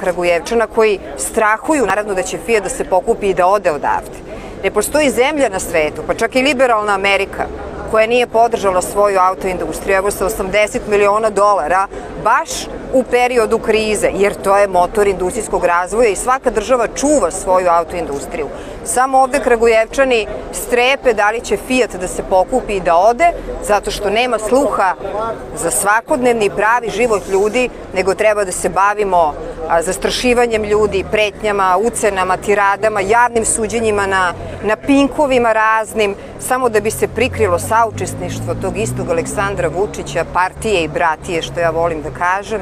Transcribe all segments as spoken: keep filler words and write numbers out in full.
Kragujevčana koji strahuju, naravno, da će Fijat da se pokupi i da ode odavde. Ne postoji zemlja na svetu, pa čak i liberalna Amerika, koja nije podržala svoju autoindustriju, evo sa osamdeset miliona dolara, baš u periodu krize, jer to je motor industrijskog razvoja i svaka država čuva svoju autoindustriju. Samo ovde Kragujevčani strepe da li će Fijat da se pokupi i da ode, zato što nema sluha za svakodnevni pravi život ljudi, nego treba da se bavimo zastrašivanjem ljudi, pretnjama, ucenama, tiradama, javnim suđenjima na, na pinkovima raznim, samo da bi se prikrilo saučesništvo tog istog Aleksandra Vučića, partije i bratije, što ja volim da kažem,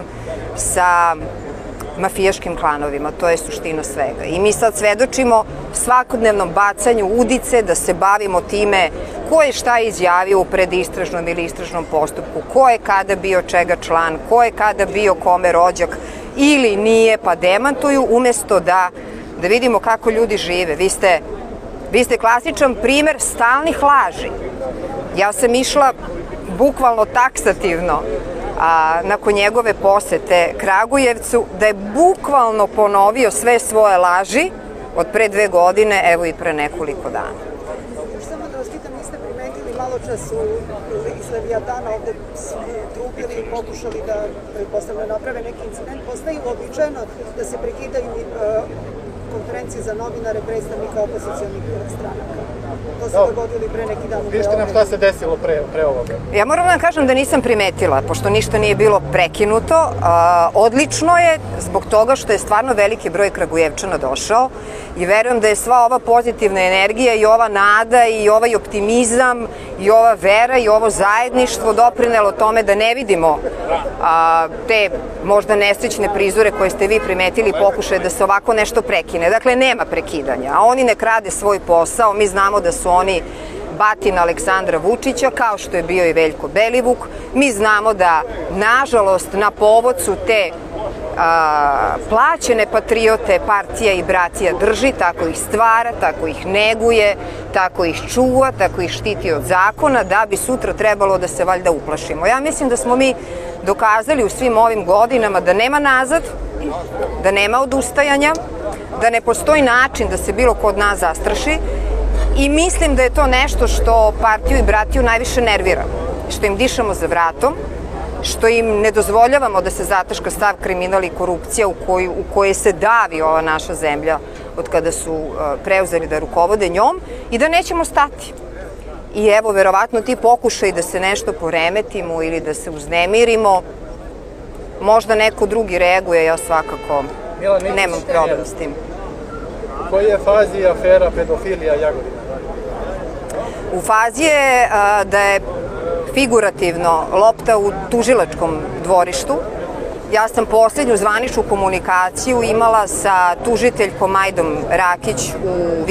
sa mafijaškim klanovima. To je suština svega. I mi sad svedočimo svakodnevnom bacanju udice da se bavimo time ko je šta izjavio u predistražnom ili istražnom postupku, ko je kada bio čega član, ko je kada bio kome rođak ili nije, pa demantuju, umesto da, da vidimo kako ljudi žive. Vi ste, vi ste klasičan primer stalnih laži. Ja sam išla bukvalno taksativno a, nakon njegove posete Kragujevcu, da je bukvalno ponovio sve svoje laži od pre dve godine, evo i pre nekoliko dana. Samo da vas pitam, niste primetili malo čas iz Leviatana ovde trubili i pokušali da postavljaju naprave neki incident, postaje uobičajeno da se prekidaju konferencije za novinare predstavnika opozicijalnih stranaka. To se dogodilo i pre neki dan. Pišite nam šta se desilo pre, pre ovoga. Ja moram da vam kažem da nisam primetila, pošto ništa nije bilo prekinuto. A, odlično je zbog toga što je stvarno veliki broj Kragujevčana došao i verujem da je sva ova pozitivna energija i ova nada i ovaj optimizam i ova vera i ovo zajedništvo doprinelo tome da ne vidimo a, te možda nesrećne prizore koje ste vi primetili, pokušaje da se ovako nešto prekine. Dakle, nema prekidanja, a oni ne rade svoj posao. Mi znamo da su oni batina Aleksandra Vučića, kao što je bio i Veljko Belivuk. Mi znamo da, nažalost, na povod su te a, plaćene patriote partija i bratija drži, tako ih stvara, tako ih neguje, tako ih čuva, tako ih štiti od zakona, da bi sutra trebalo da se valjda uplašimo. Ja mislim da smo mi dokazali u svim ovim godinama da nema nazad, da nema odustajanja, da ne postoji način da se bilo ko od nas zastraši i mislim da je to nešto što partiju i bratiju najviše nervira, što im dišemo za vratom, što im ne dozvoljavamo da se zataška stav kriminal i korupcija u, koju, u koje se davi ova naša zemlja od kada su uh, preuzeli da rukovode njom i da nećemo stati. I evo, verovatno ti pokušaj da se nešto poremetimo ili da se uznemirimo, možda neko drugi reaguje, ja svakako nemam problem s tim. U kojoj je fazi afera pedofilija Jagodina? U fazi je a, da je figurativno lopta u tužilačkom dvorištu. Ja sam poslednju zvaničnu komunikaciju imala sa tužiteljkom Majdom Rakić u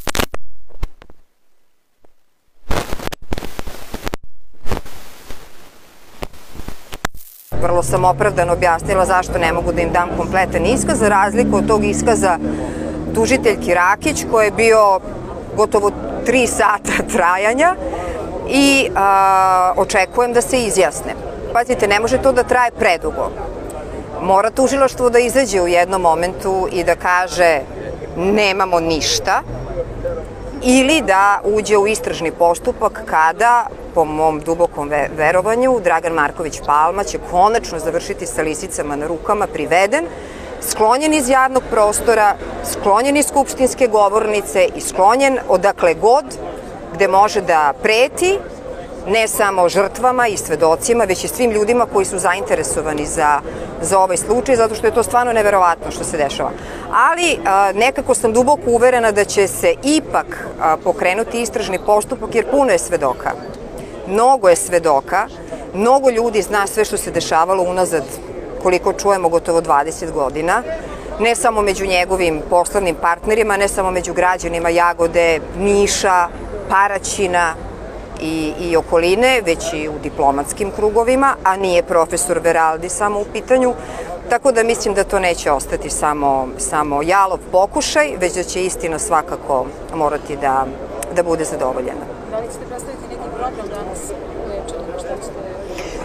Vrlo sam opravdano objasnila zašto ne mogu da im dam kompletan iskaz, za razliku od tog iskaza tužiteljki Rakić, koji je bio gotovo tri sata trajanja i a, očekujem da se izjasne. Pazite, ne može to da traje predugo. Mora tužilaštvo da izađe u jednom momentu i da kaže nemamo ništa, ili da uđe u istražni postupak kada, po mom dubokom verovanju, Dragan Marković Palma će konačno završiti sa lisicama na rukama, priveden, sklonjen iz javnog prostora, sklonjen iz skupštinske govornice i sklonjen odakle god gde može da preti ne samo žrtvama i svedocima, već i svim ljudima koji su zainteresovani za, za ovaj slučaj, zato što je to stvarno neverovatno što se dešava. Ali a, nekako sam duboko uverena da će se ipak a, pokrenuti istražni postupak, jer puno je svedoka. Mnogo je svedoka, mnogo ljudi zna sve što se dešavalo unazad, koliko čujemo, gotovo dvadeset godina, ne samo među njegovim poslovnim partnerima, ne samo među građanima Jagode, Niša, Paraćina i, i okoline, već i u diplomatskim krugovima, a nije profesor Veraldi samo u pitanju, tako da mislim da to neće ostati samo, samo jalov pokušaj, već da će istina svakako morati da, da bude zadovoljena. Da li ćete predstaviti neki program danas u Ečanima? Šta ćete...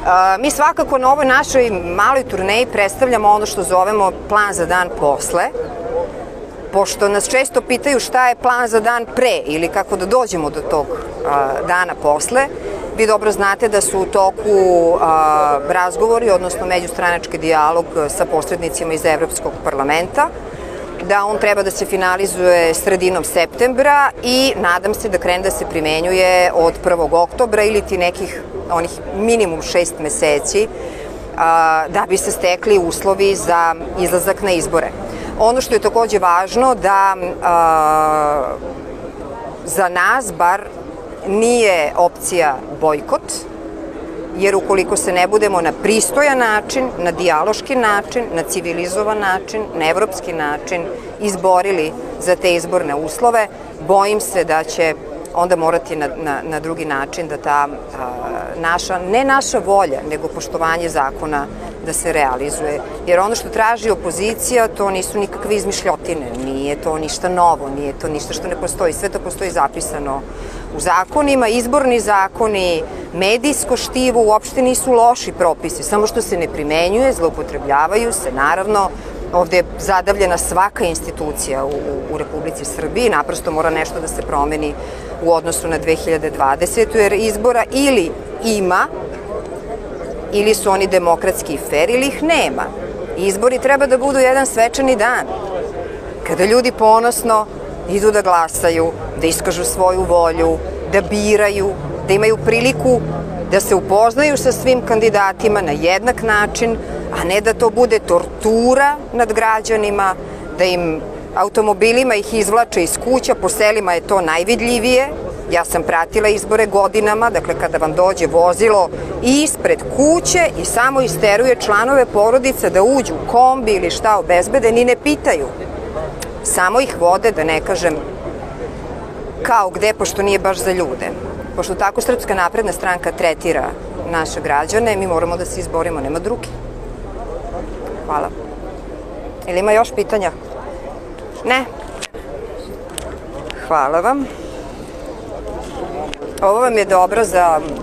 Mi svakako na ovoj našoj maloj turneji predstavljamo ono što zovemo plan za dan posle, pošto nas često pitaju šta je plan za dan pre ili kako da dođemo do tog dana posle. Vi dobro znate da su u toku razgovori, odnosno međustranački dijalog sa posrednicima iz Evropskog parlamenta, da on treba da se finalizuje sredinom septembra i nadam se da krene da se primenjuje od prvog oktobra ili ti nekih onih minimum šest meseci da bi se stekli uslovi za izlazak na izbore. Ono što je takođe važno da za nas bar nije opcija bojkot, jer ukoliko se ne budemo na pristojan način, na dijaloški način, na civilizovan način, na evropski način izborili za te izborne uslove, bojim se da će onda morati na, na, na drugi način da ta a, naša, ne naša volja, nego poštovanje zakona da se realizuje. Jer ono što traži opozicija, to nisu nikakve izmišljotine, nije to ništa novo, nije to ništa što ne postoji, sve to postoji zapisano u zakonima, izborni zakoni, medijsko štivo uopšte nisu loši propisi, samo što se ne primenjuje, zloupotrebljavaju se, naravno, ovde je zadavljena svaka institucija u, u Republici Srbiji, naprosto mora nešto da se promeni u odnosu na dve hiljade dvadesetu. jer izbora ili ima, ili su oni demokratski i fer, ili ih nema. Izbori treba da budu jedan svečani dan, kada ljudi ponosno idu da glasaju, da iskažu svoju volju, da biraju, da imaju priliku da se upoznaju sa svim kandidatima na jednak način, a ne da to bude tortura nad građanima, da im automobilima ih izvlače iz kuća, po selima je to najvidljivije. Ja sam pratila izbore godinama, dakle kada vam dođe vozilo ispred kuće i samo isteruje članove porodice da uđu u kombi ili šta obezbede, ni ne pitaju. Samo ih vode, da ne kažem kao gde, pošto nije baš za ljude. Pošto tako Srpska napredna stranka tretira naše građane, mi moramo da se izborimo, nema druge. Hvala. Ili ima još pitanja? Ne? Hvala vam. Ovo vam je dobro za